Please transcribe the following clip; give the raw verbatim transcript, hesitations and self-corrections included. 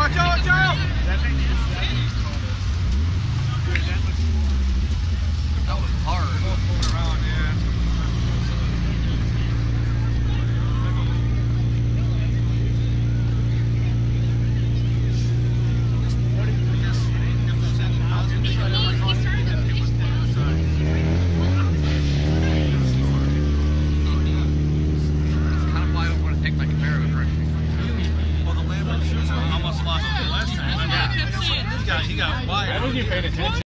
Watch out, watch out! That was hard. Around, yeah. Almost lost it last time. Yeah. He got, he got wired. I wasn't even paying attention.